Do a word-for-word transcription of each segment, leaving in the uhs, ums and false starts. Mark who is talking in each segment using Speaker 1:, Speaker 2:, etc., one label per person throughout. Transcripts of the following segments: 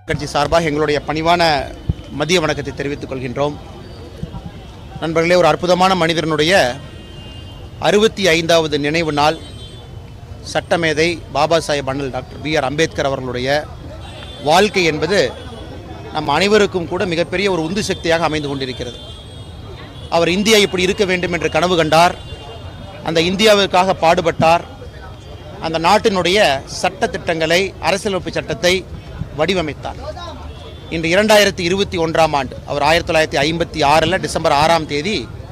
Speaker 1: கட்சி சார்பாக எங்களுடைய பணிவான மதிய வணக்கத்தை தெரிவித்துக் கொள்கின்றோம். நண்பர்களே, ஒரு அற்புதமான மனிதனுடைய அறுபத்தி ஐந்தாவது நினைவு நாள் சட்டமேதை பாபா சாஹேப் அண்ணல் டாக்டர் பி ஆர் அம்பேத்கர் அவர்களுடைய வாழ்க்கை என்பது நம் அனைவருக்கும் கூட மிகப்பெரிய ஒரு உந்து சக்தியாக அமைந்து கொண்டிருக்கிறது. அவர் இந்தியா இப்படி இருக்க வேண்டும் என்று கனவு கண்டார். அந்த இந்தியாவிற்காக பாடுபட்டார். அந்த நாட்டினுடைய சட்ட திட்டங்களை, அரசியலமைப்பு சட்டத்தை வடிவமைத்தார். இன்று இரண்டாயிரத்தி இருபத்தி ஒன்றாம் ஆண்டு அவர் ஆயிரத்தி தொள்ளாயிரத்தி ஐம்பத்தி ஆறில் டிசம்பர் ஆறாம் தேதி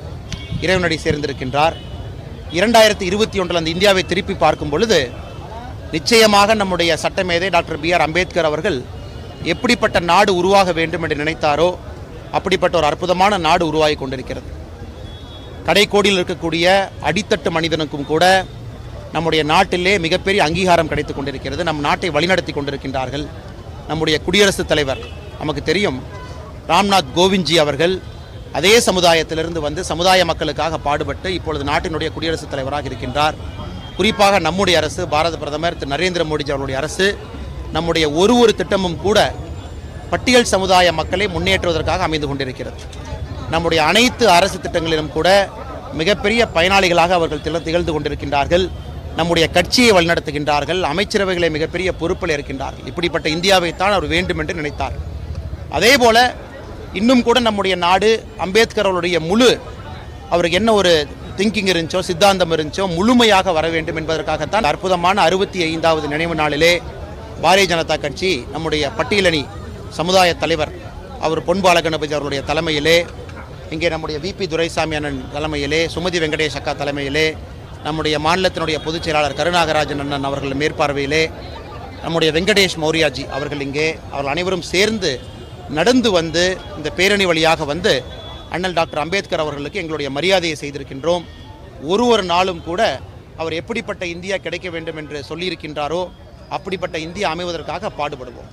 Speaker 1: இறைவனடி சேர்ந்திருக்கின்றார். இரண்டாயிரத்தி இருபத்தி ஒன்றில் அந்த இந்தியாவை திருப்பி பார்க்கும் பொழுது நிச்சயமாக நம்முடைய சட்டமேதை டாக்டர் பி ஆர் அம்பேத்கர் அவர்கள் எப்படிப்பட்ட நாடு உருவாக வேண்டும் என்று நினைத்தாரோ அப்படிப்பட்ட ஒரு அற்புதமான நாடு உருவாகி கொண்டிருக்கிறது. கடைக்கோடியில் இருக்கக்கூடிய அடித்தட்டு மனிதனுக்கும் கூட நம்முடைய நாட்டிலே மிகப்பெரிய அங்கீகாரம் கிடைத்து கொண்டிருக்கிறது. நம் நாட்டை வழிநடத்தி கொண்டிருக்கின்றார்கள். நம்முடைய குடியரசுத் தலைவர் நமக்கு தெரியும், ராம்நாத் கோவிந்த்ஜி அவர்கள் அதே சமுதாயத்திலிருந்து வந்து சமுதாய மக்களுக்காக பாடுபட்டு இப்பொழுது நாட்டினுடைய குடியரசுத் தலைவராக இருக்கின்றார். குறிப்பாக நம்முடைய அரசு, பாரத பிரதமர் திரு நரேந்திர மோடிஜி அவருடைய அரசு நம்முடைய ஒரு ஒரு திட்டமும் கூட பட்டியல் சமுதாய மக்களை முன்னேற்றுவதற்காக அமைந்து கொண்டிருக்கிறது. நம்முடைய அனைத்து அரசு திட்டங்களிலும் கூட மிகப்பெரிய பயனாளிகளாக அவர்கள் திகழ்ந்து கொண்டிருக்கின்றார்கள். நம்முடைய கட்சியை வழிநடத்துகின்றார்கள். அமைச்சரவைகளை மிகப்பெரிய பொறுப்பில் இருக்கின்றார்கள். இப்படிப்பட்ட இந்தியாவைத்தான் அவர் வேண்டும் என்று நினைத்தார். அதே போல இன்னும் கூட நம்முடைய நாடு அம்பேத்கர் அவருடைய முழு அவருக்கு என்ன ஒரு திங்கிங் இருந்துச்சோ, சித்தாந்தம் இருந்துச்சோ, முழுமையாக வர வேண்டும் என்பதற்காகத்தான் அற்புதமான அறுபத்தி ஐந்தாவது நினைவு நாளிலே பாரதிய ஜனதா கட்சி நம்முடைய பட்டியலணி சமுதாய தலைவர் அவர் பொன்பால கணபதி அவருடைய தலைமையிலே, இங்கே நம்முடைய வி பி துரைசாமி அண்ணன் தலைமையிலே, சுமதி வெங்கடேஷ் அக்கா தலைமையிலே, நம்முடைய மாநிலத்தினுடைய பொதுச் செயலாளர் கருநாகராஜன் அண்ணன் அவர்கள் மேற்பார்வையிலே, நம்முடைய வெங்கடேஷ் மௌரியாஜி அவர்கள் இங்கே அவர்கள் அனைவரும் சேர்ந்து நடந்து வந்து இந்த பேரணி வழியாக வந்து அண்ணல் டாக்டர் அம்பேத்கர் அவர்களுக்கு எங்களுடைய மரியாதையை செய்திருக்கின்றோம். ஒரு ஒரு நாளும் கூட அவர் எப்படிப்பட்ட இந்தியா கிடைக்க வேண்டும் என்று சொல்லியிருக்கின்றாரோ அப்படிப்பட்ட இந்தியா அமைவதற்காக பாடுபடுவோம்.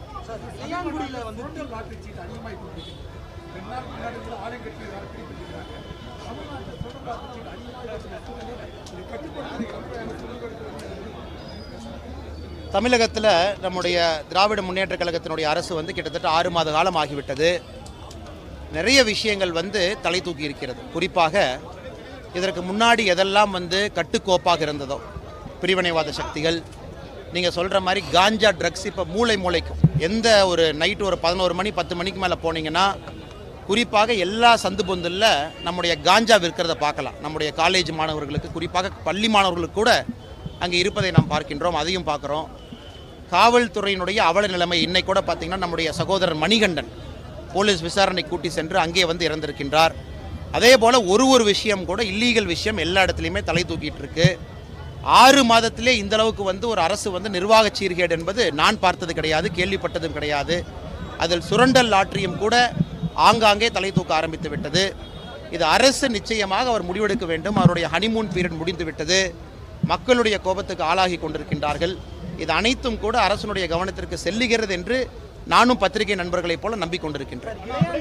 Speaker 1: தமிழகத்தில் நம்முடைய திராவிட முன்னேற்ற கழகத்தினுடைய அரசு வந்து கிட்டத்தட்ட ஆறு மாத காலம் ஆகிவிட்டது. நிறைய விஷயங்கள் வந்து தலை தூக்கி இருக்கிறது. குறிப்பாக இதற்கு முன்னாடி எதெல்லாம் வந்து கட்டுக்கோப்பாக இருந்ததோ, பிரிவினைவாத சக்திகள், நீங்கள் சொல்கிற மாதிரி காஞ்சா ட்ரக்ஸ் இப்போ மூளை மூளைக்கும் எந்த ஒரு நைட்டு ஒரு பதினோரு மணி பத்து மணிக்கு மேலே போனீங்கன்னா குறிப்பாக எல்லா சந்து பொந்தில் நம்முடைய காஞ்சா விற்கிறத பார்க்கலாம். நம்முடைய காலேஜ் மாணவர்களுக்கு, குறிப்பாக பள்ளி மாணவர்களுக்கு கூட அங்கே இருப்பதை நாம் பார்க்கின்றோம். அதையும் பார்க்குறோம். காவல்துறையினுடைய அவல நிலைமை இன்னைக்கு கூட பார்த்திங்கன்னா நம்முடைய சகோதரர் மணிகண்டன் போலீஸ் விசாரணை கூட்டி சென்று அங்கே வந்து இறந்திருக்கின்றார். அதே போல் ஒரு ஒரு விஷயம் கூட இல்லீகல் விஷயம் எல்லா இடத்துலையுமே தலை தூக்கிட்டு இருக்கு. ஆறு மாதத்திலே இந்த அளவுக்கு வந்து ஒரு அரசு வந்து நிர்வாக சீர்கேடு என்பது நான் பார்த்தது கிடையாது, கேள்விப்பட்டதும் கிடையாது. அதில் சுரண்டல் லாட்டரியும் கூட ஆங்காங்கே தலை தூக்க ஆரம்பித்து விட்டது. இது அரசு நிச்சயமாக அவர் முடிவெடுக்க வேண்டும். அவருடைய ஹனிமூன் பீரியட் முடிந்து விட்டது. மக்களுடைய கோபத்துக்கு ஆளாகி கொண்டிருக்கின்றார்கள். இது அனைத்தும் கூட அரசனுடைய கவனத்திற்கு செல்லுகிறது என்று நானும் பத்திரிகை நண்பர்களைப் போல நம்பிக்கொண்டிருக்கின்றேன்.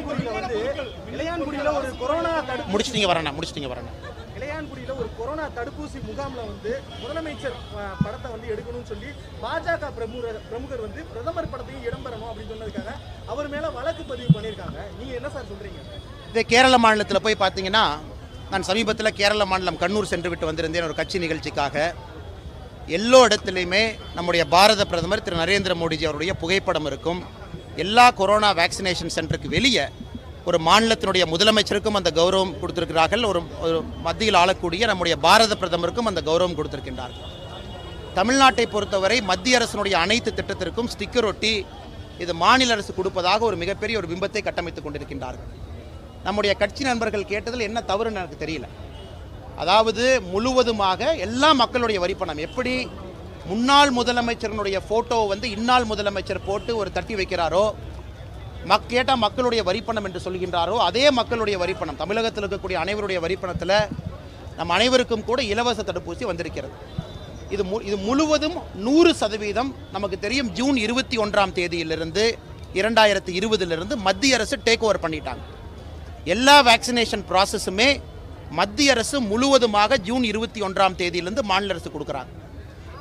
Speaker 1: முடிச்சுட்டீங்க வரேன் முடிச்சுட்டீங்க வரேன்
Speaker 2: இளையான்குடியில் ஒரு கொரோனா தடுப்பூசி முகாமில் வந்து முதலமைச்சர் படத்தை வந்து எடுக்கணும்னு சொல்லி பாஜக பிரமுகர் பிரமுகர் வந்து பிரதமர் படத்தையும் இடம்பெறணும் அப்படின்னு சொன்னதுக்காக அவர் மேலே வழக்கு பதிவு பண்ணியிருக்காங்க. நீங்கள் என்ன சார் சொல்கிறீங்க?
Speaker 1: இதே கேரள மாநிலத்தில் போய் பார்த்தீங்கன்னா, நான் சமீபத்தில் கேரள மாநிலம் கண்ணூர் சென்று விட்டு வந்திருந்தேன் ஒரு கட்சி நிகழ்ச்சிக்காக. எல்லோ இடத்துலையுமே நம்முடைய பாரத பிரதமர் திரு நரேந்திர மோடிஜி அவருடைய புகைப்படம் இருக்கும். எல்லா கொரோனா வேக்சினேஷன் சென்டருக்கு வெளியே ஒரு மாநிலத்தினுடைய முதலமைச்சருக்கும் அந்த கௌரவம் கொடுத்திருக்கிறார்கள். ஒரு ஒரு மத்தியில் ஆளக்கூடிய நம்முடைய பாரத பிரதமருக்கும் அந்த கௌரவம் கொடுத்திருக்கின்றார்கள். தமிழ்நாட்டை பொறுத்தவரை மத்திய அரசினுடைய அனைத்து திட்டத்திற்கும் ஸ்டிக்கர் ஒட்டி இது மாநில அரசு கொடுப்பதாக ஒரு மிகப்பெரிய ஒரு பிம்பத்தை கட்டமைத்துக் கொண்டிருக்கின்றார்கள். நம்முடைய கட்சி நண்பர்கள் கேட்டதில் என்ன தவறுன்னு எனக்கு தெரியல. அதாவது முழுவதுமாக எல்லா மக்களுடைய வரிப்பணம், எப்படி முன்னாள் முதலமைச்சரனுடைய ஃபோட்டோவை வந்து இந்நாள் முதலமைச்சர் போட்டு ஒரு தட்டி வைக்கிறாரோ, மக் கேட்டால் மக்களுடைய வரிப்பணம் என்று சொல்கின்றாரோ, அதே மக்களுடைய வரிப்பணம் தமிழகத்தில் இருக்கக்கூடிய அனைவருடைய வரிப்பணத்தில் நம் அனைவருக்கும் கூட இலவச தடுப்பூசி வந்திருக்கிறது. இது மு இது முழுவதும் நூறு சதவீதம் நமக்கு தெரியும். ஜூன் இருபத்தி ஒன்றாம் தேதியிலிருந்து இரண்டாயிரத்தி இருபதிலிருந்து மத்திய அரசு டேக் ஓவர் பண்ணிட்டாங்க. எல்லா வேக்சினேஷன் ப்ராசஸுமே மத்திய அரசு முழுவதுமாக ஜூன் இருபத்தி ஒன்றாம் தேதியிலிருந்து மாநில அரசு கொடுக்குறாங்க.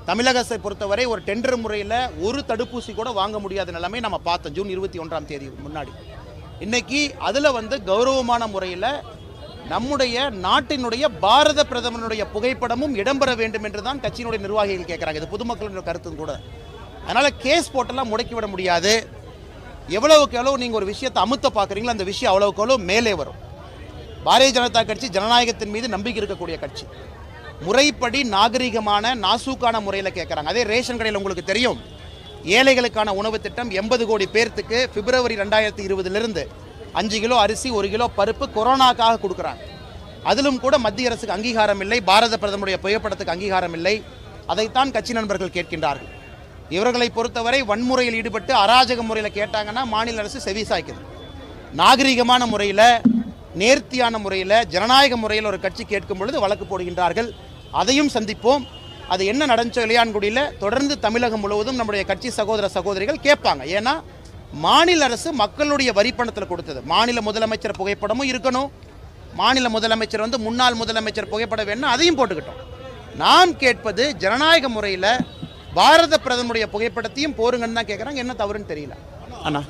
Speaker 1: தமிழக அரசை பொறுத்தவரை ஒரு டெண்டர் முறையில் ஒரு தடுப்பூசி கூட வாங்க முடியாத நிலைமை நம்ம பார்த்தோம் ஜூன் இருபத்தி ஒன்றாம் தேதி முன்னாடி. இன்னைக்கு அதில் வந்து கௌரவமான முறையில் நம்முடைய நாட்டினுடைய பாரத பிரதமருடைய புகைப்படமும் இடம்பெற வேண்டும் என்று தான் கட்சியினுடைய நிர்வாகிகள் கேட்குறாங்க. இது பொதுமக்களின் கருத்தும் கூட. அதனால் கேஸ் போட்டெல்லாம் முடக்கிவிட முடியாது. எவ்வளவுக்கு எவ்வளவு நீங்கள் ஒரு விஷயத்தை அமுத்த பார்க்குறீங்களோ அந்த விஷயம் அவ்வளவுக்கு எவ்வளோ மேலே வரும். பாரதிய ஜனதா கட்சி ஜனநாயகத்தின் மீது நம்பிக்கை இருக்கக்கூடிய கட்சி. முறைப்படி நாகரிகமான நாசூக்கான முறையில் கேட்குறாங்க. அதே ரேஷன் கடையில் உங்களுக்கு தெரியும், ஏழைகளுக்கான உணவு திட்டம் எண்பது கோடி பேர்த்துக்கு பிப்ரவரி ரெண்டாயிரத்தி இருபதுலேருந்து அஞ்சு கிலோ அரிசி ஒரு கிலோ பருப்பு கொரோனாக்காக கொடுக்குறாங்க. அதிலும் கூட மத்திய அரசுக்கு அங்கீகாரம் இல்லை, பாரத பிரதமருடைய புகைப்படத்துக்கு அங்கீகாரம் இல்லை. அதைத்தான் கட்சி நண்பர்கள் கேட்கின்றார்கள். இவர்களை பொறுத்தவரை வன்முறையில் ஈடுபட்டு அராஜக முறையில் கேட்டாங்கன்னா மாநில அரசு செவி சாய்க்குது. நாகரிகமான முறையில், நேர்த்தியான முறையில், ஜனநாயக முறையில் ஒரு கட்சி கேட்கும் பொழுது வழக்கு போடுகின்றார்கள். அதையும் சந்திப்போம். அது என்ன நடந்துச்சோ இளையான்குடியில் தொடர்ந்து தமிழகம் முழுவதும் நம்முடைய கட்சி சகோதர சகோதரிகள் கேட்பாங்க. ஏன்னா மாநில அரசு மக்களுடைய வரிப்பணத்தில் கொடுத்தது. மாநில முதலமைச்சர் புகைப்படமும் இருக்கணும். மாநில முதலமைச்சர் வந்து முன்னாள் முதலமைச்சர் புகைப்படம் வேணும்னா அதையும் போட்டுக்கிட்டோம். நாம் கேட்பது ஜனநாயக முறையில் பாரத பிரதமருடைய புகைப்படத்தையும் போருங்கன்னு தான் கேட்குறாங்க. என்ன தவறுன்னு தெரியல. அண்ணா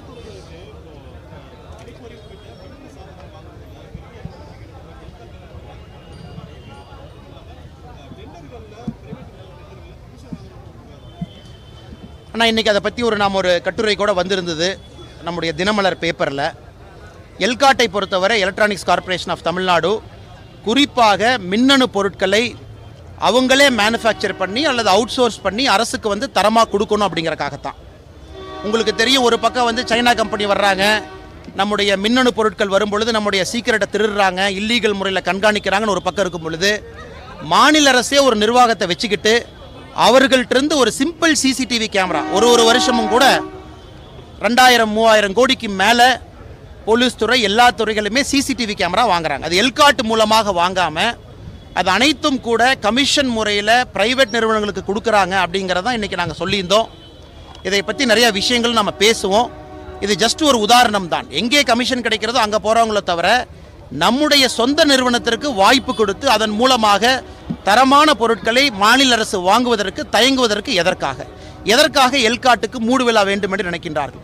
Speaker 1: அண்ணா இன்றைக்கி அதை பற்றி ஒரு நாம் ஒரு கட்டுரை கூட வந்திருந்தது நம்முடைய தினமலர் பேப்பரில். எல்காட்டை பொறுத்தவரை எலக்ட்ரானிக்ஸ் கார்ப்பரேஷன் ஆஃப் தமிழ்நாடு குறிப்பாக மின்னணு பொருட்களை அவங்களே மேனுஃபேக்சர் பண்ணி அல்லது அவுட் சோர்ஸ் பண்ணி அரசுக்கு வந்து தரமாக கொடுக்கணும் அப்படிங்கிறக்காகத்தான். உங்களுக்கு தெரியும், ஒரு பக்கம் வந்து சைனா கம்பெனி வர்றாங்க, நம்முடைய மின்னணு பொருட்கள் வரும் பொழுது நம்முடைய சீக்கிரட்டை திருடுறாங்க, இல்லீகல் முறையில் கண்காணிக்கிறாங்கன்னு ஒரு பக்கம் இருக்கும் பொழுது மாநில அரசே ஒரு நிர்வாகத்தை வச்சுக்கிட்டு அவர்கள்ட்டிருந்து ஒரு சிம்பிள் சிசிடிவி கேமரா ஒரு ஒரு வருஷமும் கூட ரெண்டாயிரம் மூவாயிரம் கோடிக்கு மேலே போலீஸ் துறை எல்லா துறைகளுமே சிசிடிவி கேமரா வாங்குறாங்க. அது எல்காட் மூலமாக வாங்காமல் அது அனைத்தும் கூட கமிஷன் முறையில் பிரைவேட் நிறுவனங்களுக்கு கொடுக்குறாங்க அப்படிங்கிறதான் இன்றைக்கி நாங்கள் சொல்லியிருந்தோம். இதை பற்றி நிறைய விஷயங்கள் நம்ம பேசுவோம். இது ஜஸ்ட் ஒரு உதாரணம் தான். எங்கே கமிஷன் கிடைக்கிறதோ அங்கே போகிறவங்கள தவிர நம்முடைய சொந்த நிறுவனத்திற்கு வாய்ப்பு கொடுத்து அதன் மூலமாக தரமான பொருட்களை மாநில அரசு வாங்குவதற்கு தயங்குவதற்கு எதற்காக எதற்காக எல்காட்டுக்கு மூடு விழா வேண்டும் என்று நினைக்கின்றார்கள்?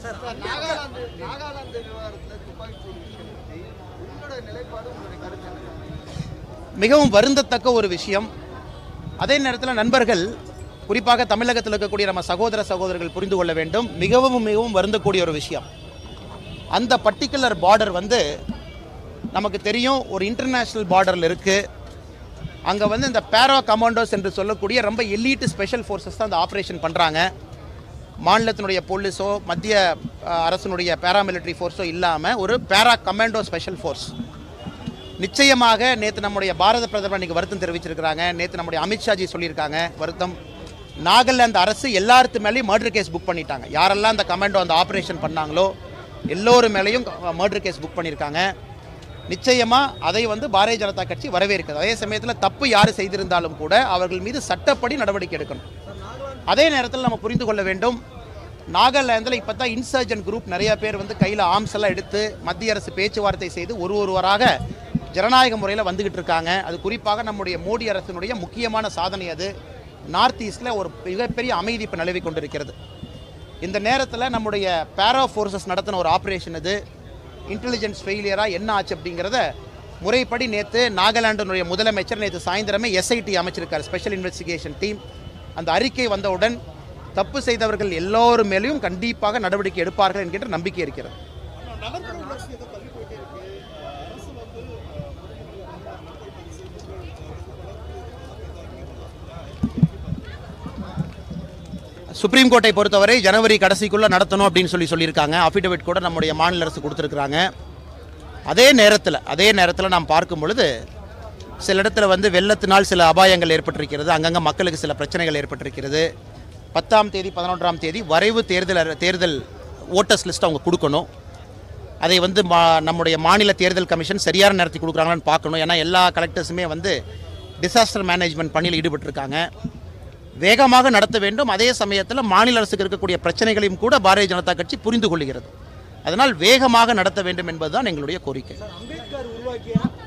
Speaker 1: மிகவும் வருந்தத்தக்க ஒரு விஷயம். அதே நேரத்தில் நண்பர்கள், குறிப்பாக தமிழகத்தில் இருக்கக்கூடிய நம்ம சகோதர சகோதரர்கள் புரிந்து கொள்ள வேண்டும், மிகவும் மிகவும் வருந்தக்கூடிய ஒரு விஷயம். அந்த பர்டிகுலர் பார்டர் வந்து நமக்கு தெரியும் ஒரு இன்டர்நேஷ்னல் பார்டரில் இருக்குது. அங்கே வந்து இந்த பேரா கமாண்டோஸ் என்று சொல்லக்கூடிய ரொம்ப எலீட்டு ஸ்பெஷல் ஃபோர்ஸஸ் தான் அந்த ஆப்ரேஷன் பண்ணுறாங்க. மாநிலத்தினுடைய போலீஸோ மத்திய அரசினுடைய பேராமிலிட்டரி ஃபோர்ஸோ இல்லாமல் ஒரு பேரா கமாண்டோ ஸ்பெஷல் ஃபோர்ஸ். நிச்சயமாக நேற்று நம்முடைய பாரத பிரதமர் இன்றைக்கி வருத்தம் தெரிவிச்சிருக்கிறாங்க. நேற்று நம்முடைய அமித்ஷாஜி சொல்லியிருக்காங்க வருத்தம். நாகாலாந்து அரசு எல்லாத்து மேலேயும் மர்டர் கேஸ் புக் பண்ணிட்டாங்க. யாரெல்லாம் அந்த கமாண்டோ அந்த ஆப்ரேஷன் பண்ணாங்களோ எல்லோரு மேலேயும் மர்டர் கேஸ் புக் பண்ணியிருக்காங்க. நிச்சயமாக அதை வந்து பாரதிய ஜனதா கட்சி வரவேற்கிறது. அதே சமயத்தில் தப்பு யார் செய்திருந்தாலும் கூட அவர்கள் மீது சட்டப்படி நடவடிக்கை எடுக்கணும். அதே நேரத்தில் நம்ம புரிந்து கொள்ள வேண்டும், நாகாலாந்தில் இப்போ தான் இன்சர்ஜென்ட் குரூப் நிறைய பேர் வந்து கையில் ஆர்ம்ஸ் எல்லாம் எடுத்து மத்திய அரசு பேச்சுவார்த்தை செய்து ஒரு ஒருவராக ஜனநாயக முறையில் வந்துக்கிட்டு இருக்காங்க. அது குறிப்பாக நம்முடைய மோடி அரசினுடைய முக்கியமான சாதனை. அது நார்த் ஈஸ்டில் ஒரு மிகப்பெரிய அமைதி இப்போ நிலவி கொண்டிருக்கிறது. இந்த நேரத்தில் நம்முடைய பேரா ஃபோர்ஸஸ் நடத்தின ஒரு ஆப்ரேஷன் இது இன்டெலிஜென்ஸ் ஃபெயிலியராக என்ன ஆச்சு அப்படிங்கிறத முறைப்படி நேற்று நாகாலாண்டினுடைய முதலமைச்சர் நேற்று சாயந்தரமே எஸ்ஐடி அமைச்சிருக்கார், ஸ்பெஷல் இன்வெஸ்டிகேஷன் டீம். அந்த அறிக்கை வந்தவுடன் தப்பு செய்தவர்கள் எல்லோரும் மேலேயும் கண்டிப்பாக நடவடிக்கை எடுப்பார்கள் என்கின்ற நம்பிக்கை இருக்கிறது. சுப்ரீம் கோர்ட்டை பொறுத்தவரை ஜனவரி கடைசிக்குள்ளே நடத்தணும் அப்படின்னு சொல்லி சொல்லியிருக்காங்க. அஃபிடவிட் கூட நம்முடைய மாநில அரசு கொடுத்துருக்குறாங்க. அதே நேரத்தில் அதே நேரத்தில் நாம் பார்க்கும் பொழுது சில இடத்துல வந்து வெள்ளத்தினால் சில அபாயங்கள் ஏற்பட்டிருக்கிறது, அங்கங்கே மக்களுக்கு சில பிரச்சனைகள் ஏற்பட்டிருக்கிறது. பத்தாம் தேதி பதினொன்றாம் தேதி வரைவு தேர்தல் தேர்தல் ஓட்டர்ஸ் லிஸ்ட் அவங்க கொடுக்கணும். அதை வந்து மா நம்முடைய மாநில தேர்தல் கமிஷன் சரியான நேரத்தை கொடுக்குறாங்களான்னு பார்க்கணும். ஏன்னா எல்லா கலெக்டர்ஸுமே வந்து டிசாஸ்டர் மேனேஜ்மெண்ட் பணியில் ஈடுபட்டிருக்காங்க. வேகமாக நடத்த வேண்டும். அதே சமயத்தில் மாநில அரசுக்கு இருக்கக்கூடிய பிரச்சனைகளையும் கூட பாரதிய ஜனதா கட்சி புரிந்து கொள்கிறது. அதனால் வேகமாக நடத்த வேண்டும் என்பதுதான் எங்களுடைய கோரிக்கை.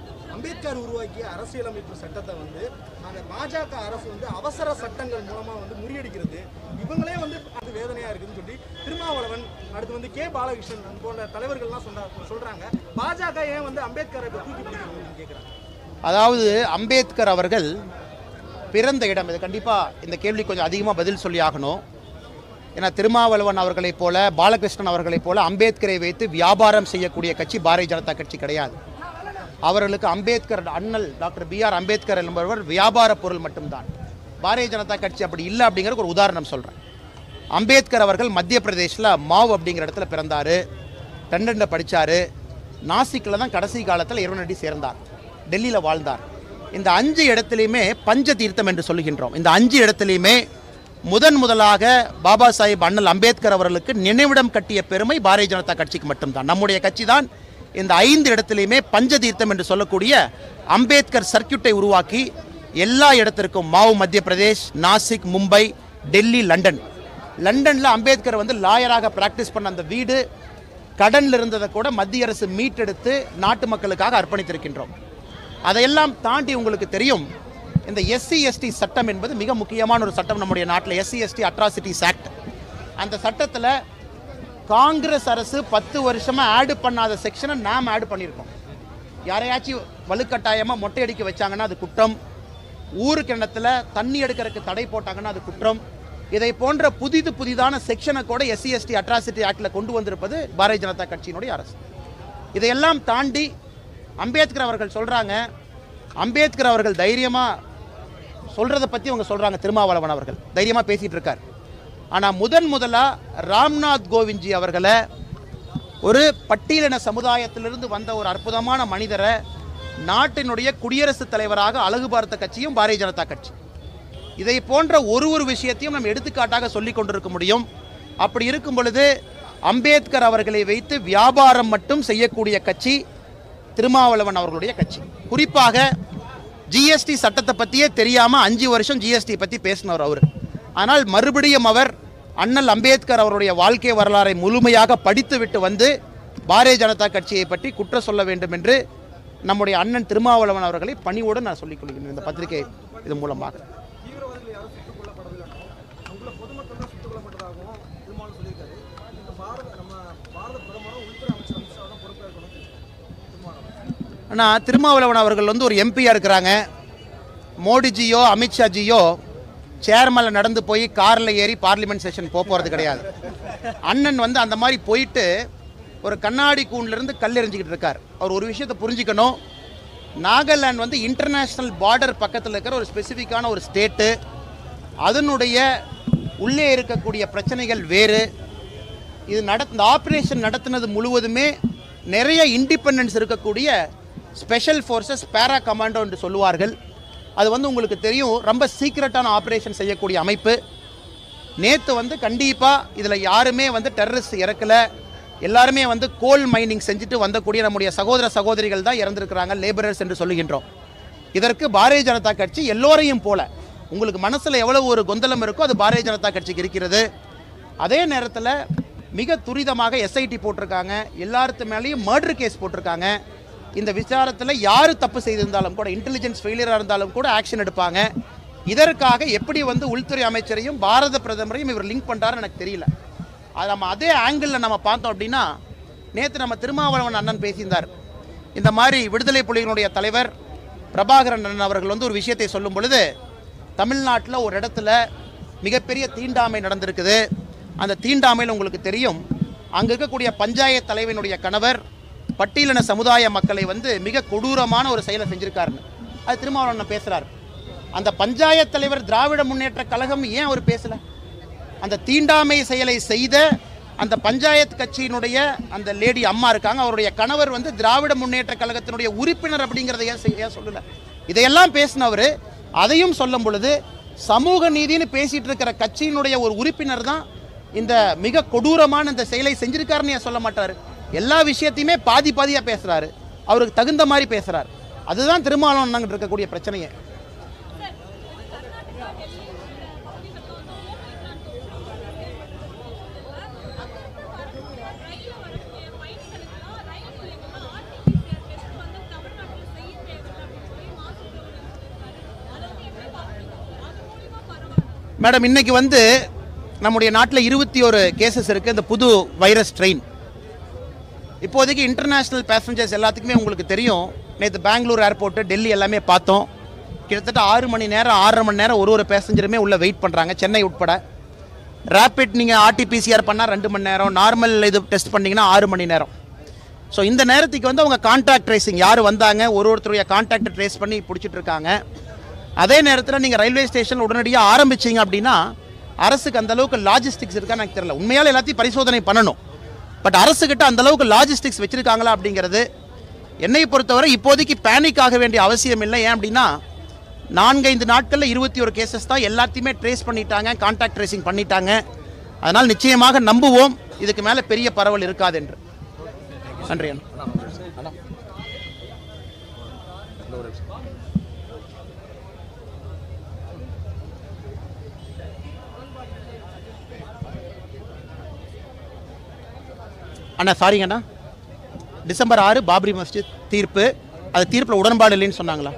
Speaker 2: அம்பேத்கர் உருவாக்கிய அரசியலமைப்பு சட்டத்தை வந்து அந்த பாஜக அரசு வந்து அவசர சட்டங்கள் மூலமா வந்து முறியடிக்கிறது, இவங்களே வந்து அது வேதனையா இருக்குன்னு சொல்லி திருமாவளவன், அடுத்து வந்து கே பாலகிருஷ்ணன் போன்ற தலைவர்கள்லாம் சொன்ன சொல்றாங்க. பாஜக ஏன் வந்து அம்பேத்கரை தூக்கி பிடிக்கணும்னு கேட்குறாங்க.
Speaker 1: அதாவது அம்பேத்கர் அவர்கள் பிறந்த இடம், இது கண்டிப்பாக இந்த கேள்வி கொஞ்சம் அதிகமாக பதில் சொல்லி ஆகணும். ஏன்னா திருமாவளவன் அவர்களைப் போல, பாலகிருஷ்ணன் அவர்களைப் போல அம்பேத்கரை வைத்து வியாபாரம் செய்யக்கூடிய கட்சி பாரதிய ஜனதா கட்சி கிடையாது. அவர்களுக்கு அம்பேத்கர் அண்ணல் டாக்டர் பி ஆர் அம்பேத்கர் என்பவர் வியாபார பொருள் மட்டும்தான். பாரதிய ஜனதா கட்சி அப்படி இல்லை அப்படிங்கிற ஒரு உதாரணம் சொல்கிறேன். அம்பேத்கர் அவர்கள் மத்திய பிரதேசில் மாவ் அப்படிங்கிற இடத்துல பிறந்தார், டண்டனில் படித்தார், நாசிக்கில் தான் கடைசி காலத்தில் இருவனடி சேர்ந்தார், டெல்லியில் வாழ்ந்தார். இந்த அஞ்சு இடத்துலையுமே பஞ்ச தீர்த்தம் என்று சொல்லுகின்றோம். இந்த அஞ்சு இடத்துலையுமே முதன் முதலாக பாபா சாஹிப் அண்ணல் அம்பேத்கர் அவர்களுக்கு நினைவிடம் கட்டிய பெருமை பாரதிய ஜனதா கட்சிக்கு மட்டும்தான். நம்முடைய கட்சி தான் இந்த ஐந்து இடத்திலையுமே பஞ்ச தீர்த்தம் என்று சொல்லக்கூடிய அம்பேத்கர் சர்க்கியூட்டை உருவாக்கி எல்லா இடத்திற்கும், மாவு மத்திய பிரதேஷ், நாசிக், மும்பை, டெல்லி, லண்டன் லண்டனில் அம்பேத்கர் வந்து லாயராக பிராக்டிஸ் பண்ண அந்த வீடு கடனில் இருந்ததை கூட மத்திய அரசு மீட்டெடுத்து நாட்டு மக்களுக்காக அர்ப்பணித்திருக்கின்றோம். அதையெல்லாம் தாண்டி உங்களுக்கு தெரியும், இந்த எஸ்சி எஸ்டி சட்டம் என்பது மிக முக்கியமான ஒரு சட்டம் நம்முடைய நாட்டில். எஸ்சி எஸ்டி அட்ராசிட்டிஸ் ஆக்ட், அந்த சட்டத்தில் காங்கிரஸ் அரசு பத்து வருஷமாக ஆடு பண்ணாத செக்ஷனை நாம் ஆடு பண்ணியிருக்கோம். யாரையாச்சும் வலுக்கட்டாயமாக மொட்டை அடிக்க வச்சாங்கன்னா அது குற்றம், ஊரு கிணத்துல தண்ணி எடுக்கிறதுக்கு தடை போட்டாங்கன்னா அது குற்றம். இதை போன்ற புதிது புதிதான செக்ஷனை கூட எஸ்சி எஸ்டி அட்ராசிட்டி ஆக்டில் கொண்டு வந்திருப்பது பாரதிய ஜனதா கட்சியினுடைய அரசு. இதையெல்லாம் தாண்டி அம்பேத்கர் அவர்கள் சொல்கிறாங்க, அம்பேத்கர் அவர்கள் தைரியமாக சொல்கிறத பற்றி அவங்க சொல்கிறாங்க, திருமாவளவன் அவர்கள் தைரியமாக பேசிகிட்டு இருக்கார். ஆனால் முதன் முதலாக ராம்நாத் கோவிந்த்ஜி அவர்களை, ஒரு பட்டியலின சமுதாயத்திலிருந்து வந்த ஒரு அற்புதமான மனிதரை நாட்டினுடைய குடியரசுத் தலைவராக அழகு பார்த்த கட்சியும் பாரதிய ஜனதா கட்சி. இதை போன்ற ஒரு ஒரு விஷயத்தையும் நம்ம எடுத்துக்காட்டாக சொல்லி கொண்டிருக்க முடியும். அப்படி இருக்கும் பொழுது அம்பேத்கர் அவர்களை வைத்து வியாபாரம் மட்டும் செய்யக்கூடிய கட்சி திருமாவளவன் அவர்களுடைய கட்சி. குறிப்பாக ஜிஎஸ்டி சட்டத்தை பற்றியே தெரியாமல் அஞ்சு வருஷம் ஜிஎஸ்டி பற்றி பேசினவர் அவர். ஆனால் மறுபடியும் அவர் அண்ணல் அம்பேத்கர் அவருடைய வாழ்க்கை வரலாறை முழுமையாக படித்துவிட்டு வந்து பாரதிய ஜனதா கட்சியை பற்றி குற்றம் சொல்ல வேண்டும் என்று நம்முடைய அண்ணன் திருமாவளவன் அவர்களை பணிவோடு நான் சொல்லிக் கொள்கிறேன் இந்த பத்திரிகை இது மூலமாக. ஆனால் திருமாவளவன் அவர்கள் வந்து ஒரு எம்பியாக இருக்கிறாங்க. மோடிஜியோ அமித்ஷாஜியோ சேர்மேல நடந்து போய் காரில் ஏறி பார்லிமெண்ட் செஷன் போக போகிறது கிடையாது. அண்ணன் வந்து அந்த மாதிரி போயிட்டு ஒரு கண்ணாடி கூண்டிலிருந்து கல் எறிஞ்சிக்கிட்டு இருக்கார். அவர் ஒரு விஷயத்தை புரிஞ்சுக்கணும், நாகாலாந்து வந்து இன்டர்நேஷ்னல் பார்டர் பக்கத்தில் இருக்கிற ஒரு ஸ்பெசிஃபிக்கான ஒரு ஸ்டேட்டு, அதனுடைய உள்ளே இருக்கக்கூடிய பிரச்சனைகள் வேறு. இது நட இந்த ஆப்ரேஷன் நடத்தினது முழுவதுமே நிறைய இண்டிபெண்டன்ஸ் இருக்கக்கூடிய ஸ்பெஷல் ஃபோர்ஸஸ், பேரா கமாண்டோ என்று சொல்லுவார்கள். அது வந்து உங்களுக்கு தெரியும், ரொம்ப சீக்ரெட்டான ஆப்ரேஷன் செய்யக்கூடிய அமைப்பு. நேற்று வந்து கண்டிப்பாக இதில் யாருமே வந்து டெரரிஸ்ட் இறக்கலை, எல்லாருமே வந்து கோல் மைனிங் செஞ்சுட்டு வந்தக்கூடிய நம்முடைய சகோதர சகோதரிகள் தான் இறந்துருக்கிறாங்க, லேபரர்ஸ் என்று சொல்லுகின்றோம். இதற்கு பாரதிய ஜனதா கட்சி எல்லோரையும் போல, உங்களுக்கு மனசில் எவ்வளவு ஒரு கொந்தளம் இருக்கோ அது பாரதிய ஜனதா கட்சிக்கு இருக்கிறது. அதே நேரத்தில் மிக துரிதமாக எஸ்ஐடி போட்டிருக்காங்க, எல்லாத்து மேலேயும் மர்டர் கேஸ் போட்டிருக்காங்க. இந்த விசாரத்தில் யார் தப்பு செய்திருந்தாலும் கூட, இன்டெலிஜென்ஸ் ஃபெயிலியராக இருந்தாலும் கூட ஆக்ஷன் எடுப்பாங்க. இதற்காக எப்படி வந்து உள்துறை அமைச்சரையும் பாரத பிரதமரையும் இவர் லிங்க் பண்ணுறாருன்னு எனக்கு தெரியல. அது நம்ம அதே ஆங்கிளில் நம்ம பார்த்தோம் அப்படின்னா, நேற்று நம்ம திருமாவளவன் அண்ணன் பேசியிருந்தார். இந்த மாதிரி விடுதலை புலிகளுடைய தலைவர் பிரபாகரன் அண்ணன் அவர்கள் வந்து ஒரு விஷயத்தை சொல்லும் பொழுது, தமிழ்நாட்டில் ஒரு இடத்துல மிகப்பெரிய தீண்டாமை நடந்திருக்குது. அந்த தீண்டாமையில் உங்களுக்கு தெரியும், அங்கே இருக்கக்கூடிய பஞ்சாயத்து தலைவனுடைய கணவர் பட்டியலின சமுதாய மக்களை வந்து மிக கொடூரமான ஒரு செயலை செஞ்சிருக்காருன்னு அது திருமாவளவன் பேசுகிறார். அந்த பஞ்சாயத்து தலைவர் திராவிட முன்னேற்ற கழகம் ஏன் அவர் பேசலை? அந்த தீண்டாமை செயலை செய்த அந்த பஞ்சாயத்து கட்சியினுடைய அந்த லேடி அம்மா இருக்காங்க, அவருடைய கணவர் வந்து திராவிட முன்னேற்ற கழகத்தினுடைய உறுப்பினர் அப்படிங்கிறத ஏன் ஏன் சொல்லலை? இதையெல்லாம் பேசினவர் அதையும் சொல்லும் பொழுது, சமூக நீதினு பேசிகிட்டு இருக்கிற கட்சியினுடைய ஒரு உறுப்பினர் தான் இந்த மிக கொடூரமான இந்த செயலை செஞ்சிருக்காருன்னு ஏன் சொல்ல மாட்டார்? எல்லா விஷயத்தையுமே பாதி பாதியாக பேசுகிறாரு, அவருக்கு தகுந்த மாதிரி பேசுகிறார். அதுதான் திருமாவளவன் நாங்கள் இருக்கக்கூடிய பிரச்சனையே. மேடம், இன்னைக்கு வந்து நம்முடைய நாட்டில் இருபத்தி ஒரு கேசஸ் இருக்குது இந்த புது வைரஸ் ட்ரெயின். இப்போதைக்கு இன்டர்நேஷ்னல் பேசஞ்சர்ஸ் எல்லாத்துக்குமே உங்களுக்கு தெரியும், நேற்று பெங்களூர் ஏர்போர்ட்டு, டெல்லி எல்லாமே பார்த்தோம். கிட்டத்தட்ட ஆறு மணி நேரம் ஆறரை மணி நேரம் ஒரு ஒரு பேசஞ்சருமே உள்ளே வெயிட் பண்ணுறாங்க, சென்னை உட்பட. ரேபிட் நீங்கள் ஆர்டிபிசிஆர் பண்ணால் ரெண்டு மணி நேரம், நார்மல் இது டெஸ்ட் பண்ணிங்கன்னா ஆறு மணி நேரம். ஸோ இந்த நேரத்துக்கு வந்து அவங்க கான்டாக்ட் ட்ரேசிங் யார் வந்தாங்க ஒரு ஒருத்தருடைய கான்டாக்டை ட்ரேஸ் பண்ணி பிடிச்சிட்டு இருக்காங்க. அதே நேரத்தில் நீங்கள் ரயில்வே ஸ்டேஷன் உடனடியாக ஆரம்பிச்சிங்க அப்படின்னா அரசுக்கு அந்தளவுக்கு லாஜிஸ்டிக்ஸ் இருக்கா எனக்கு தெரியல. உண்மையால் எல்லாத்தையும் பரிசோதனை பண்ணணும், பட் அரசுக்கிட்ட அந்தளவுக்கு லாஜிஸ்டிக்ஸ் வச்சுருக்காங்களா அப்படிங்கிறது என்னை பொறுத்தவரை இப்போதைக்கு பேனிக் ஆக வேண்டிய அவசியம் இல்லை. ஏன் அப்படின்னா நான்கைந்து நாட்களில் இருபத்தி ஒரு கேசஸ் தான், எல்லாத்தையுமே ட்ரேஸ் பண்ணிட்டாங்க, கான்டாக்ட் ட்ரேசிங் பண்ணிட்டாங்க. அதனால் நிச்சயமாக நம்புவோம் இதுக்கு மேலே பெரிய பரவல் இருக்காது என்று. நன்றி அண்ணா. அண்ணா சாரிங்க அண்ணா, டிசம்பர் ஆறு பாபரி மஸ்ஜித் தீர்ப்பு, அது தீர்ப்பில் உடன்பாடு இல்லைன்னு சொன்னாங்களா?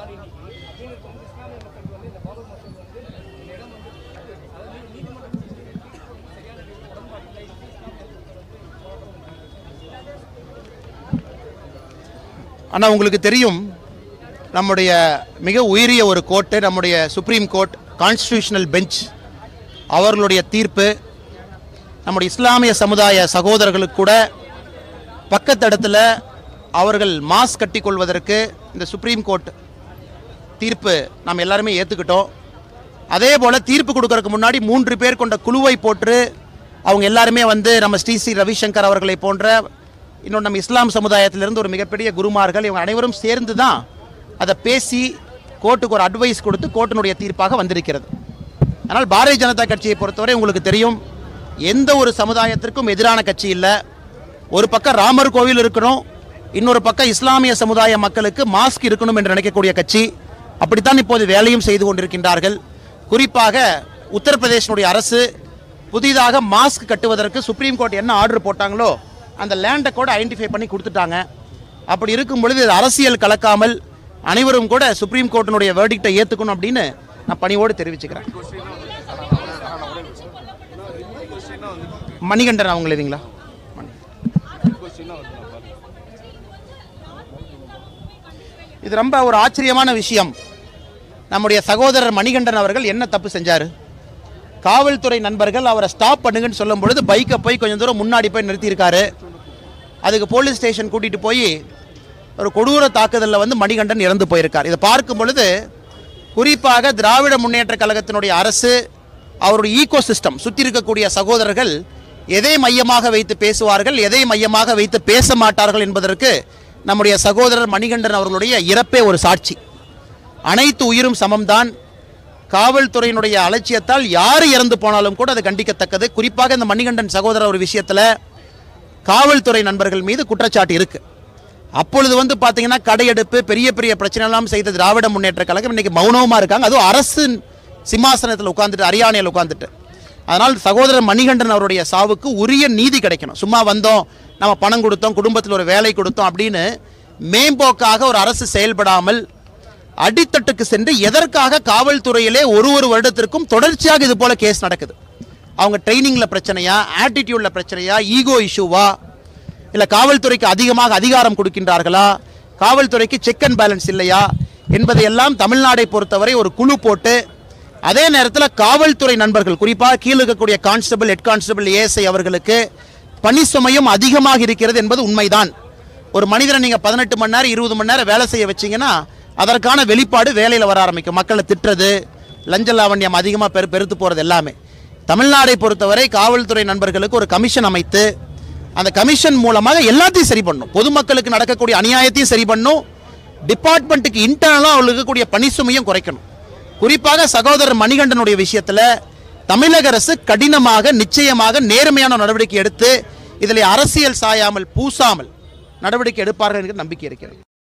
Speaker 1: ஆனால் உங்களுக்கு தெரியும், நம்முடைய மிக உயரிய ஒரு கோர்ட்டு, நம்முடைய சுப்ரீம் கோர்ட், கான்ஸ்டிடியூஷனல் பெஞ்ச், அவர்களுடைய தீர்ப்பு நம்முடைய இஸ்லாமிய சமுதாய சகோதரர்களுக்கு கூட பக்கத்தடத்தில் அவர்கள் மாஸ்க் கட்டிக்கொள்வதற்கு இந்த சுப்ரீம் கோர்ட் தீர்ப்பு நாம் எல்லாருமே ஏற்றுக்கிட்டோம். அதே போல் தீர்ப்பு கொடுக்கறதுக்கு முன்னாடி மூன்று பேர் கொண்ட குழுவை போட்டு அவங்க எல்லாருமே வந்து நம்ம ஸ்ரீ ஸ்ரீ ரவிசங்கர் அவர்களை போன்ற இன்னொன்று நம்ம இஸ்லாம் சமுதாயத்திலிருந்து ஒரு மிகப்பெரிய குருமார்கள், இவங்க அனைவரும் சேர்ந்து தான் அதை பேசி கோர்ட்டுக்கு ஒரு அட்வைஸ் கொடுத்து கோர்ட்டினுடைய தீர்ப்பாக வந்திருக்கிறது. ஆனால் பாரதிய ஜனதா கட்சியை பொறுத்தவரை உங்களுக்கு தெரியும், எந்த ஒரு சமுதாயத்திற்கும் எதிரான கட்சி இல்லை. ஒரு பக்கம் ராமர் கோவில் இருக்கணும், இன்னொரு பக்கம் இஸ்லாமிய சமுதாய மக்களுக்கு மாஸ்க் இருக்கணும் என்று நினைக்கக்கூடிய கட்சி. அப்படித்தான் இப்போது வேலையும் செய்து கொண்டிருக்கின்றார்கள். குறிப்பாக உத்தரப்பிரதேசனுடைய அரசு புதிதாக மாஸ்க் கட்டுவதற்கு சுப்ரீம் கோர்ட் என்ன ஆர்டர் போட்டாங்களோ அந்த லேண்டை கூட ஐடென்டிஃபை பண்ணி கொடுத்துட்டாங்க. அப்படி இருக்கும் பொழுது அரசியல் கலக்காமல் அனைவரும் கூட சுப்ரீம் கோர்ட்டினுடைய வேர்டிக்டை ஏற்றுக்கணும் அப்படின்னு நான் பணியோடு தெரிவிச்சுக்கிறேன். மணிகண்டன் அவங்க இல்லைங்களா? இது ரொம்ப ஒரு ஆச்சரியமான விஷயம். நம்முடைய சகோதரர் மணிகண்டன் அவர்கள் என்ன தப்பு செஞ்சார்? காவல்துறை நண்பர்கள் அவரை ஸ்டாப் பண்ணுங்கன்னு சொல்லும் பொழுது பைக்கை போய் கொஞ்சம் தூரம் முன்னாடி போய் நிறுத்தியிருக்காரு. அதுக்கு போலீஸ் ஸ்டேஷன் கூட்டிகிட்டு போய் ஒரு கொடூர தாக்குதலில் வந்து மணிகண்டன் இறந்து போயிருக்கார். இதை பார்க்கும் பொழுது குறிப்பாக திராவிட முன்னேற்ற கழகத்தினுடைய அரசு, அவருடைய ஈகோ சிஸ்டம், சுற்றி இருக்கக்கூடிய சகோதரர்கள் எதை மையமாக வைத்து பேசுவார்கள், எதை மையமாக வைத்து பேச மாட்டார்கள் என்பதற்கு நம்முடைய சகோதரர் மணிகண்டன் அவர்களுடைய இறப்பே ஒரு சாட்சி. அனைத்து உயிரும் சமம்தான். காவல்துறையினுடைய அலட்சியத்தால் யார் இறந்து போனாலும் கூட அது கண்டிக்கத்தக்கது. குறிப்பாக இந்த மணிகண்டன் சகோதரர் ஒரு விஷயத்தில் காவல்துறை நண்பர்கள் மீது குற்றச்சாட்டு இருக்கு. அப்பொழுது வந்து பார்த்தீங்கன்னா கடையெடுப்பு, பெரிய பெரிய பிரச்சனைலாம் செய்த திராவிட முன்னேற்ற கழகம் இன்னைக்கு மௌனமாக இருக்காங்க. அதுவும் அரசு சிம்மாசனத்தில் உட்காந்துட்டு, அரியானையில் உட்காந்துட்டு. அதனால் சகோதரர் மணிகண்டன் அவருடைய சாவுக்கு உரிய நீதி கிடைக்கணும். சும்மா வந்தோம், நம்ம பணம் கொடுத்தோம், குடும்பத்தில் ஒரு வேலை கொடுத்தோம் அப்படின்னு மேம்போக்காக ஒரு அரசு செயல்படாமல் அடித்தட்டுக்கு சென்று எதற்காக காவல்துறையிலே ஒரு ஒரு வருடத்திற்கும் தொடர்ச்சியாக இது போல கேஸ் நடக்குது? அவங்க ட்ரைனிங்கில் பிரச்சனையா, ஆட்டிடியூடில் பிரச்சனையா, ஈகோ இஷ்யூவா, இல்லை காவல்துறைக்கு அதிகமாக அதிகாரம் கொடுக்கின்றார்களா, காவல்துறைக்கு செக் அண்ட் பேலன்ஸ் இல்லையா என்பதையெல்லாம் தமிழ்நாடை பொறுத்தவரை ஒரு குழு போட்டு, அதே நேரத்தில் காவல்துறை நண்பர்கள் குறிப்பாக கீழே இருக்கக்கூடிய கான்ஸ்டபிள், ஹெட் கான்ஸ்டபிள், ஏஎஸ்ஐ அவர்களுக்கு பணி சுமையும் அதிகமாக இருக்கிறது என்பது உண்மைதான். ஒரு மனிதனை நீங்கள் பதினெட்டு மணி நேரம் இருபது மணி நேரம் வேலை செய்ய வச்சிங்கன்னா அதற்கான வெளிப்பாடு வேலையில் வர ஆரம்பிக்கும். மக்களை திட்டுறது, லஞ்ச லாவண்யம் அதிகமாக பெரு பெருத்து போகிறது எல்லாமே. தமிழ்நாடை பொறுத்தவரை காவல்துறை நண்பர்களுக்கு ஒரு கமிஷன் அமைத்து அந்த கமிஷன் மூலமாக எல்லாத்தையும் சரி பண்ணும். பொதுமக்களுக்கு நடக்கக்கூடிய அநியாயத்தையும் சரி பண்ணும், டிபார்ட்மெண்ட்டுக்கு இன்டர்னலாக அவர்களுக்கு இருக்கக்கூடிய பணி சுமையும் குறைக்கணும். குறிப்பாக சகோதரர் மணிகண்டனுடைய விஷயத்தில் தமிழக அரசு கடினமாக, நிச்சயமாக நேர்மையான நடவடிக்கை எடுத்து இதில் அரசியல் சாயாமல், பூசாமல் நடவடிக்கை எடுப்பார்கள் என்கிற நம்பிக்கை இருக்கிறது.